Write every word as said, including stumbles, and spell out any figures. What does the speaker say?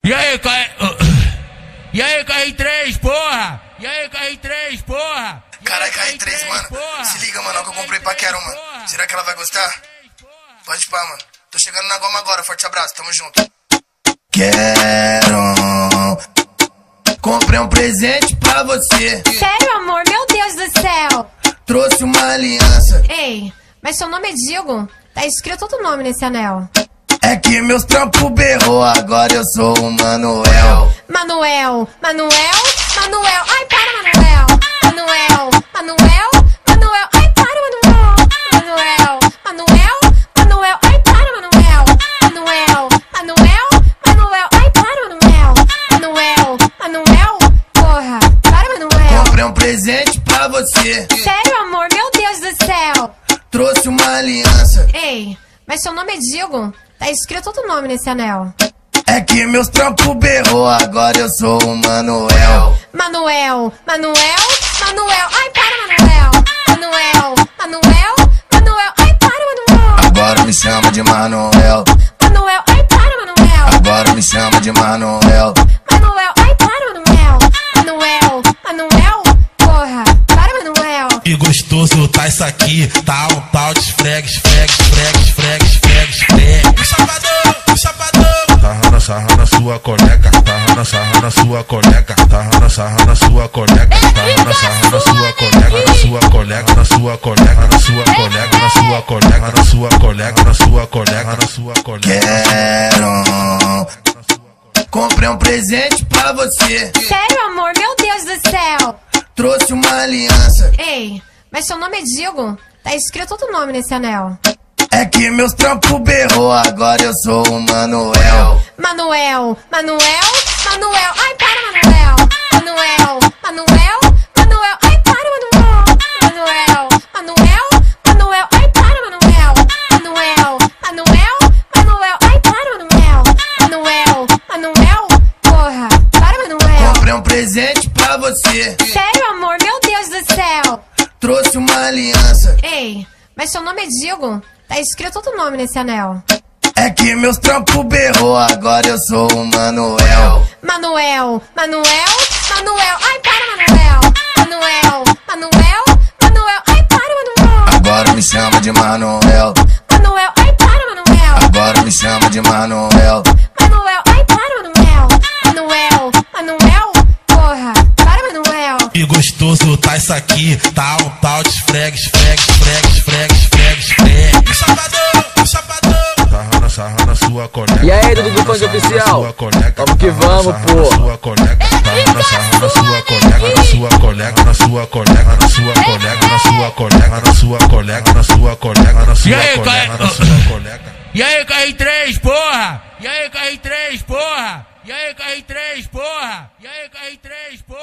E aí, K... E aí, K R três, porra! E aí, K R três, porra! Caralho, K R três, mano. Se liga, mano, que eu comprei pra Quero, mano. Será que ela vai gostar? Pode pá, mano. Tô chegando na goma agora, forte abraço, tamo junto. Quero. Comprei um presente pra você. Sério, amor? Meu Deus do céu! Trouxe uma aliança. Ei, mas seu nome é Digo. Tá escrito outro nome nesse anel. É que meus trampos berrou, agora eu sou o Manuel. Manuel, Manuel, Manuel. Ai, para, Manuel. Manuel, Manuel, Manuel. Ai, para, Manuel. Manuel, Manuel, Manuel. Ai, para, Manuel. Manuel, Manuel, Manuel. Ai, para, Manuel. Manuel, Manuel. Porra, para, Manuel. Comprei um presente pra você. Sério, amor? Meu Deus do céu! Trouxe uma aliança. Ei, mas seu nome é Digo. Tá escrito outro nome nesse anel. É que meus trampos berrou, agora eu sou o Manuel. Manuel, Manuel, Manuel. Ai, para, Manuel. Manuel, Manuel, Manuel. Ai, para, Manuel. Agora me chama de Manuel. Manuel, ai, para, Manuel. Agora me chama de Manuel. Manuel, ai, para, Manuel. Manuel, Manuel. Porra, para, Manuel. Que gostoso tá isso aqui. Tá um tal de esfrega, esfrega, esfrega, esfrega, esfrega, esfrega. O chapadão, o chapadão. Sarra, sarra na sua colega. Sarra, sarra na sua colega. Sarra, sarra na sua colega. Sarra, sarra na sua colega. Na sua colega, na sua colega, na sua colega, na sua colega, na sua colega, na sua colega, na sua colega. Quero. Comprei um presente pra você. Sério, amor? Meu Deus do céu! Trouxe uma aliança. Ei, mas seu nome é Digo. Tá escrito outro nome nesse anel. É que meus trampos berrou, agora eu sou o Manuel. Manuel, Manuel, Manuel. Ai, para, Manuel. Manuel, Manuel, Manuel. Ai, para, Manuel. Manuel, Manuel, Manuel. Ai, para, Manuel. Manuel, Manuel, Manuel. Ai, para, Manuel. Manuel, Manuel. Porra, para, Manuel. Comprei um presente pra você. Sério, amor? Meu Deus do céu! Trouxe uma aliança. Ei, mas seu nome é Digo. Tá escrito outro nome nesse anel. É que meus trampos berrou, agora eu sou o Manuel. Manuel, Manuel, Manuel. Ai, para, Manuel. Manuel, Manuel, Manuel. Ai, para, Manuel. Agora me chama de Manuel. Manuel, ai, para, Manuel. Agora me chama de Manuel. Manuel, ai, para, Manuel. Manuel, Manuel. Porra, para, Manuel. Que gostoso tá isso aqui. Tá um tal de esfrega, esfrega, esfrega, esfrega, esfrega, esfrega. O chapadão, o chapadão. Sarra, sarra na sua colega. E aí, Dudu do Funk Oficial? Vamos que vamos, pô. Sarra na sua colega, na sua colega, na sua colega, na sua colega, na sua colega, na sua colega, na sua colega, na sua colega, na sua colega. E aí, K R três, porra! E aí, K R três, porra! E aí, K R três, porra! E aí, K R três, porra!